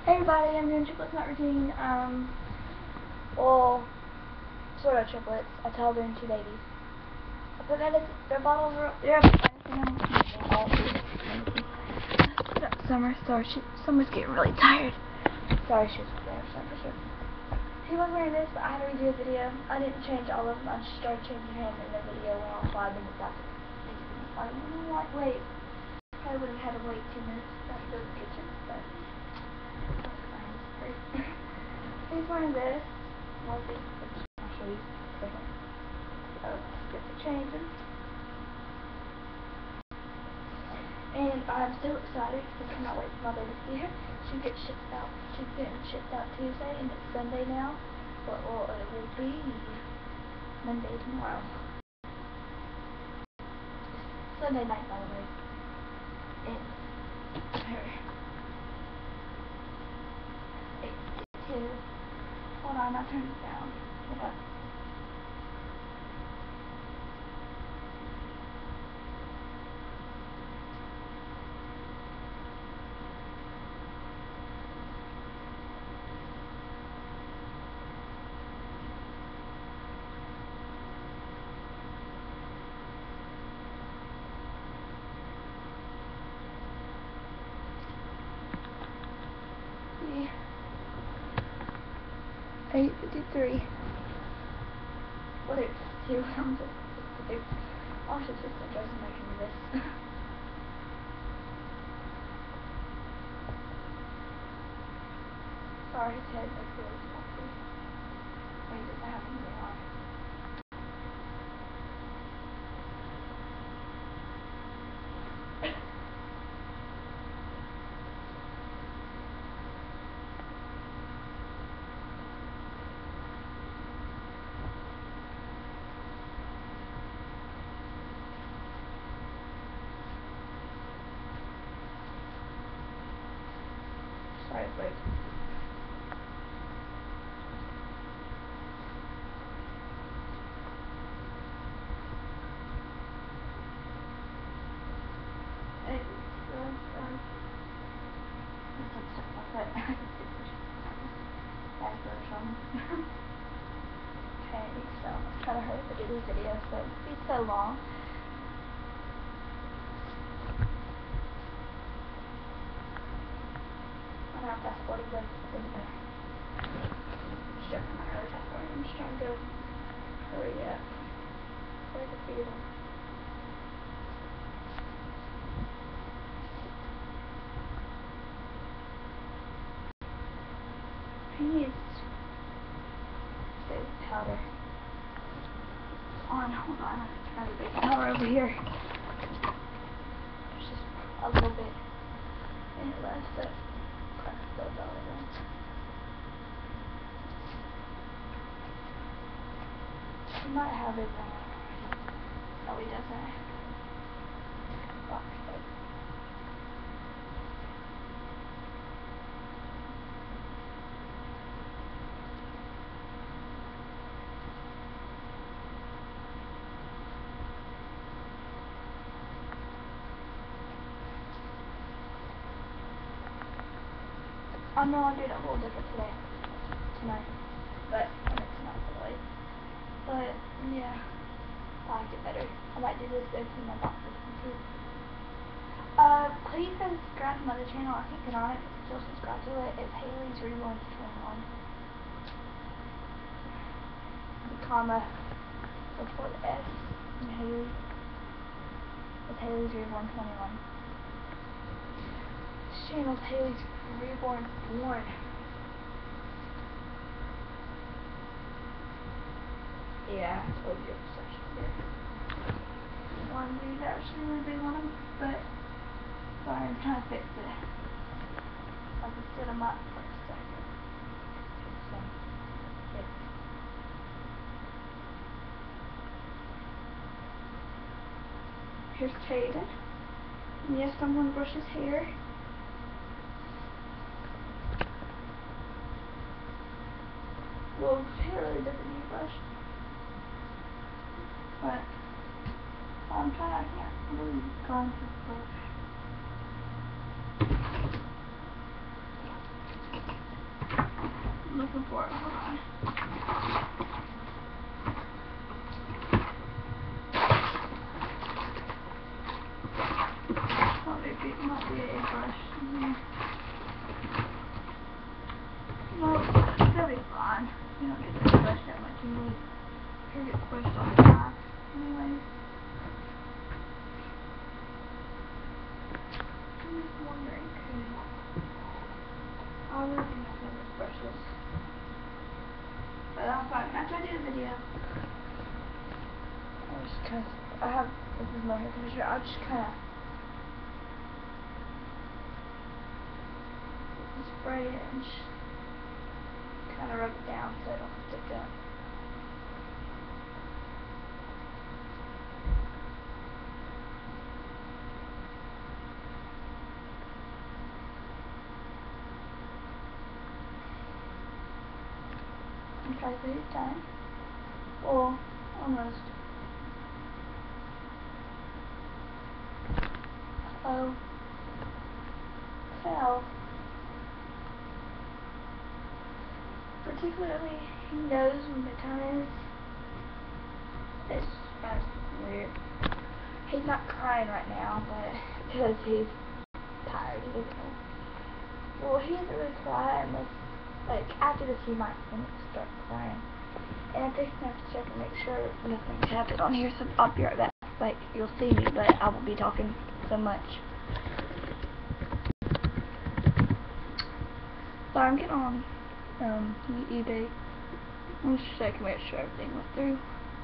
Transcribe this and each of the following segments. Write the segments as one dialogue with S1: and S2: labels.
S1: Hey everybody, I'm doing triplets not routine. Well, sort of triplets. I toddler and 2 babies. I put their bottles are up there. Summer, sorry, Summer's getting really tired. Sorry, she's there, for sure. She was wearing this, but I had to redo a video. I didn't change all of them. I just started changing him, and the video went on 5 minutes after. I didn't like wait. Probably would have had to wait 2 minutes after go to the kitchen, but. He's wearing this. I'll show you. So, get the changing. And I'm so excited because I cannot wait for my baby to be here. She gets shipped out. She's getting shipped out Tuesday, and it's Sunday now. But well, it will be Monday tomorrow. Sunday night, by the way. And her. 8:02. Hold on, I'll turn it down. Hold on. See. 8:53. What is 2? I'm just I should just enjoy making this. Sorry, his head looks really sparkly. He doesn't have anything on. Sorry, wait. Okay, so I'm trying to hurry up and do this video so it won't be so long. I'm not fast forwarding, but it's better. Sure, I'm not really fast forwarding. I'm just trying to go hurry up. Where's the feeder? He needs baby powder. Hold on. I got a baby powder over here. There's just a little bit in it left, but that's still about it then. He might have his own. No, he doesn't. Okay. I know I did a little different tonight, but it's not really. But yeah, I like it better. I might do this in my boxes too. Please subscribe to my other channel. I can't get on it, but still subscribe to it. It's Haley's Reborn 21. The comma before the S in Haley. It's Haley's Reborn 21. This channel's Haley's Reborn 1. Yeah, I told you it's such a big one. Dude, actually really big one, but sorry, I'm trying to fix it. I'll just set them up for a second. So, here's Caden. And yes, I'm going to brush his hair. Well, his hair really doesn't need brushed. But I'm trying, I can't really comb his brush. looking for it. Hold on. Might be a brush in here. Well, that'll be fine. You don't get to brush that much anyway. You get brushed all the time. Anyways. I'm just wondering, I really think I can just brush this. But I'm fine. After I do the video, just because I have, this is my hair conditioner, I'll just kind of spray it and just kind of rub it down so it don't stick up. Okay, so it's done. Well, almost. Oh. Fell. Particularly, he knows when the time is. It's kind of weird. He's not crying right now, but because he's tired, he doesn't know. Well, he doesn't really cry unless, like, after this he might start crying. And I'm just going to have to check and make sure nothing's happened on here, so I'll be right back. Like, you'll see me, but I won't be talking so much. So I'm getting on eBay. I'm just checking to make sure everything went through.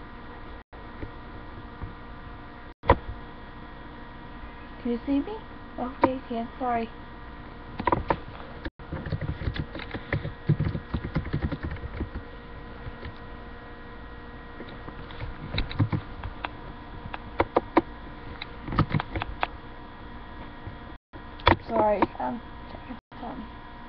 S1: Can you see me? Okay, you can. Sorry. Sorry, I'm checking something.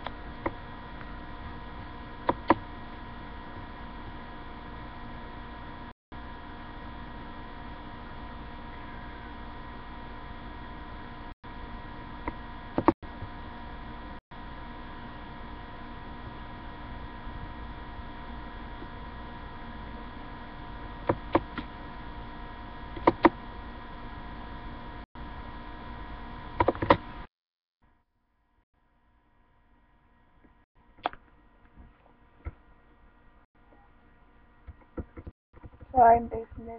S1: Sorry, I'm doing this.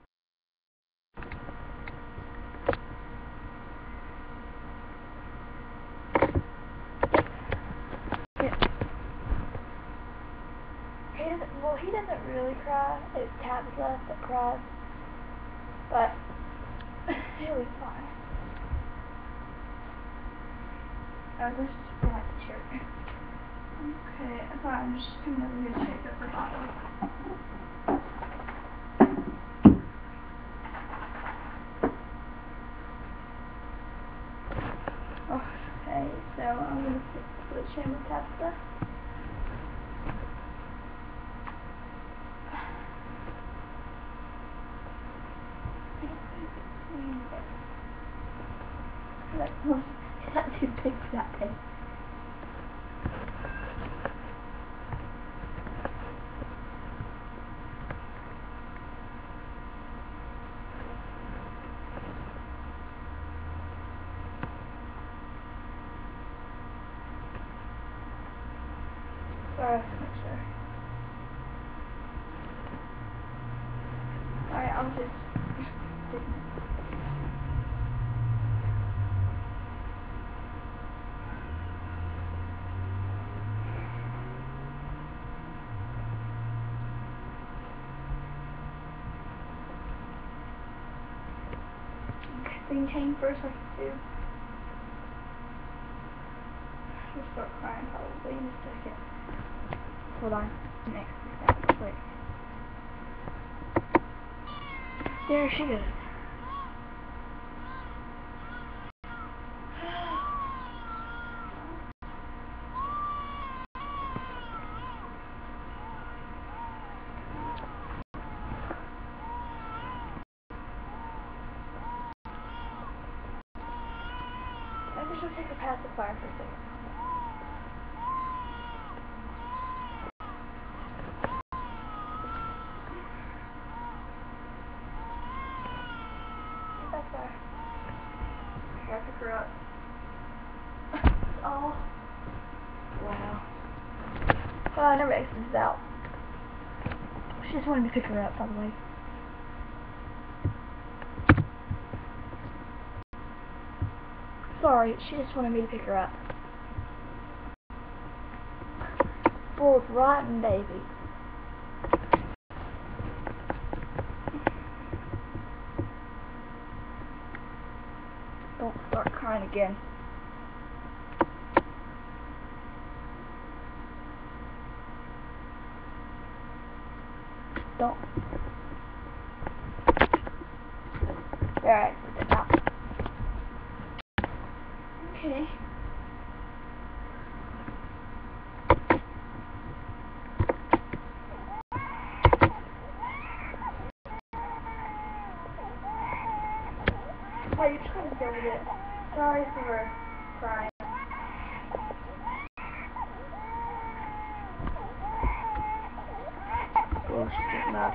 S1: He doesn't really cry. It's Tabitha that cries. But he'll be fine. Let's just pull out the shirt. Okay, I thought I'm just coming over here to check up the bottom. Okay, so I'm going to switch in with Tabitha. It's not too big for that thing. Sorry, make sure. Alright, I'll just thing chain first like you do. She'll start crying probably in a second. Hold on. Next real quick. There she goes. I think she'll take the pacifier for a second. y'all. Wow. Oh, I never exited this out. She just wanted me to pick her up, by the way. Sorry, she just wanted me to pick her up. Spoiled rotten baby. Don't start crying again. Don't. Alright, put it out. Okay. Why are you trying to deal with it? Sorry for her crying. Oh, she's getting loud.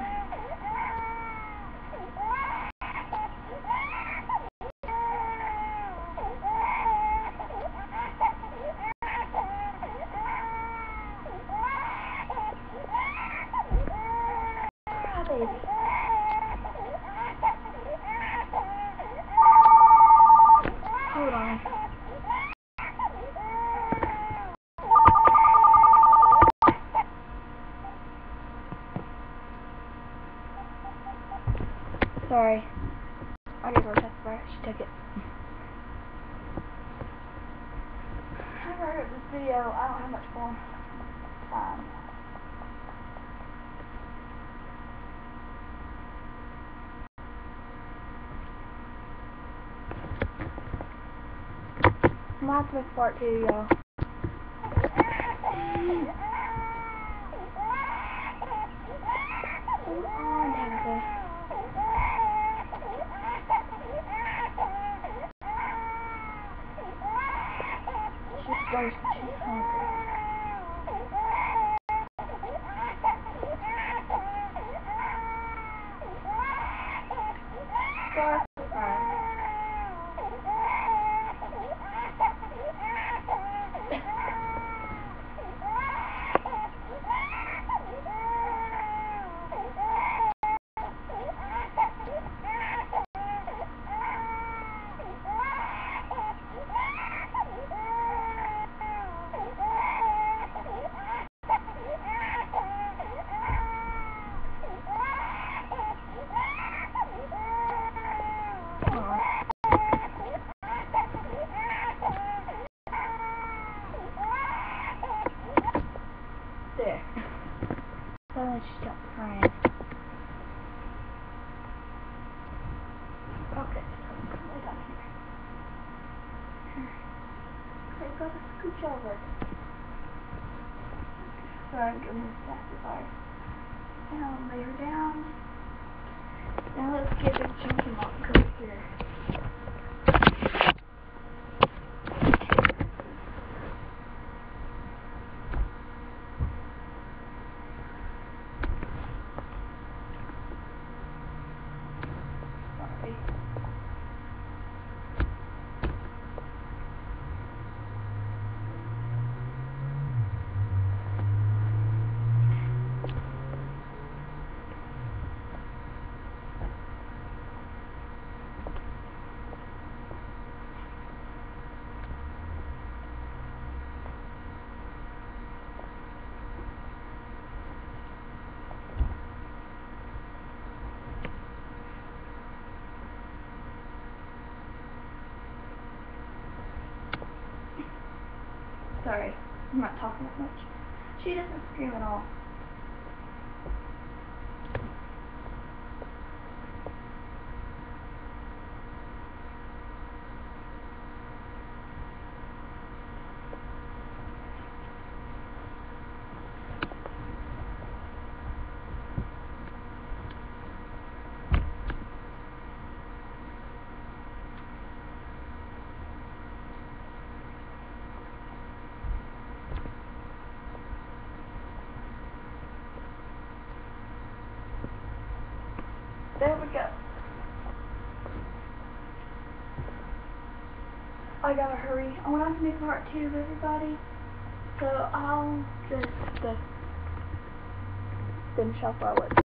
S1: Cry, baby. Hold on. Sorry. I gave her a pacifier. She took it. I've heard of this video. I don't have much more time. I'm gonna have to make part 2, y'all. Hold on, Tabitha. She's thirsty. She's hungry. Sorry for crying. There. Finally she stopped crying. Okay, so lay down here. Okay, go to scooch over. Sorry, I'm giving this pacifier. Now lay her down. Now let's get the chunky mop coat here. Sorry. Sorry, I'm not talking that much. She doesn't scream at all. There we go. I gotta hurry. I want to make part 2 of everybody. So I'll just finish off while I